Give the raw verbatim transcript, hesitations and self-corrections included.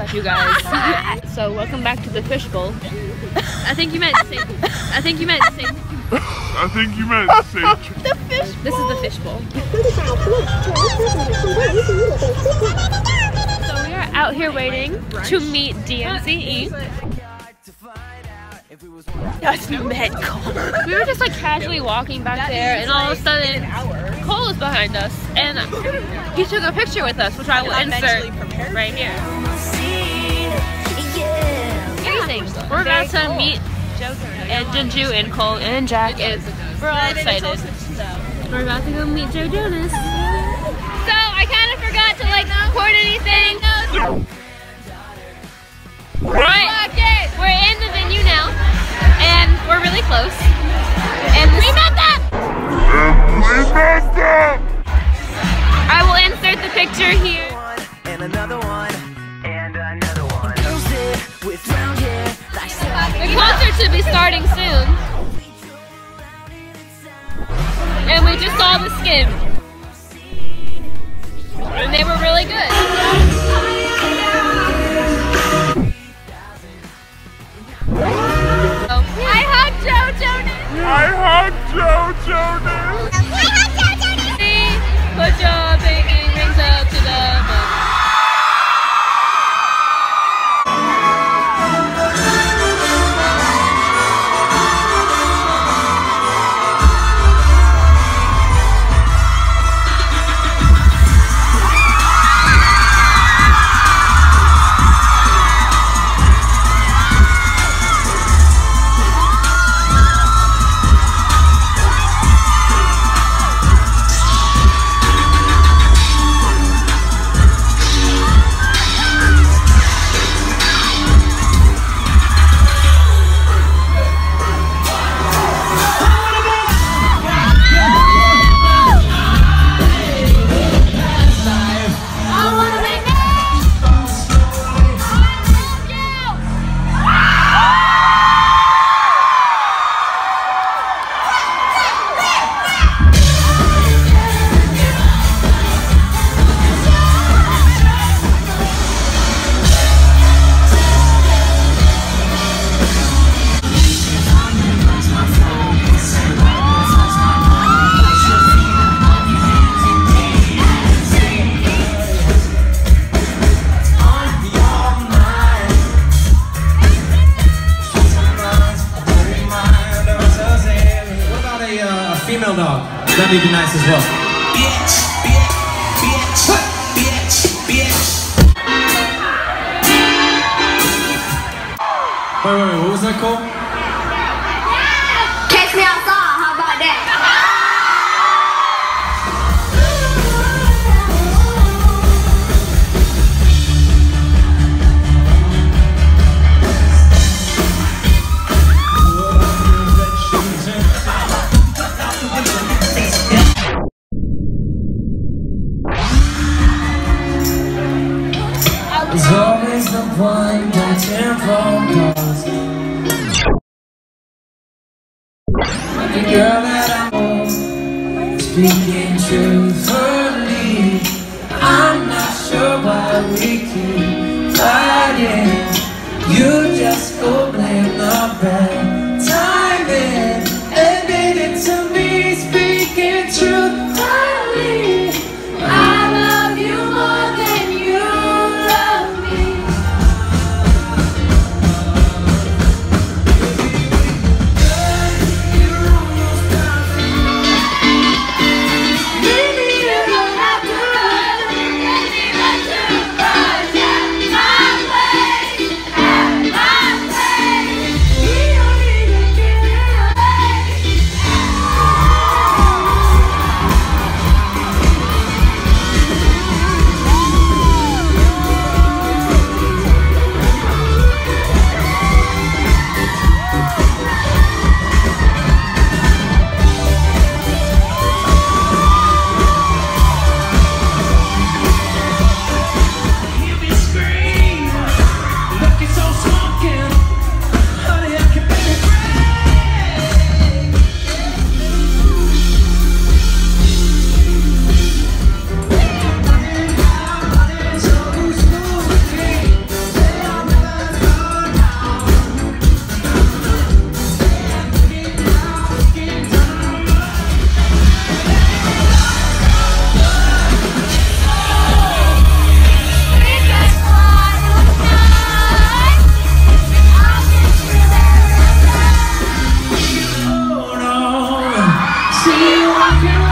you guys. So welcome back to the fishbowl. I think you meant say, I think you meant say, I think you meant say the fish. This is the fishbowl. So we are out here waiting to meet D N C E. Just met Cole. We were just like casually walking back there, and all of a sudden, Cole is behind us, and he took a picture with us, which I will insert right here. Yeah, we're about to meet and Jinju and Cole and Jack, and we're all excited. We're about to go meet Joe Jonas. So I kind of forgot to like record anything. Right. We're in the venue now, and we're really close. And we met them! And we met them! I will insert the picture here. And another one, and another one. The concert should be starting soon. And we just saw the skim. And they were really good. I hugged Joe Jonas! I hugged Joe Jonas! I hugged Joe Jonas! See, put your pinky rings up to the moon. Female dog. That'd be nice as well. Bitch, bitch, bitch, bitch, bitch. Wait, wait, wait, what was that called? Catch me outside, how about that? There's always the one that's in phone calls. The girl that I know, speaking truthfully, I'm not sure why we keep fighting. You just go blame the bad timing, admit it to me, speaking truthfully. I love you more than you. Leave me alone. I can't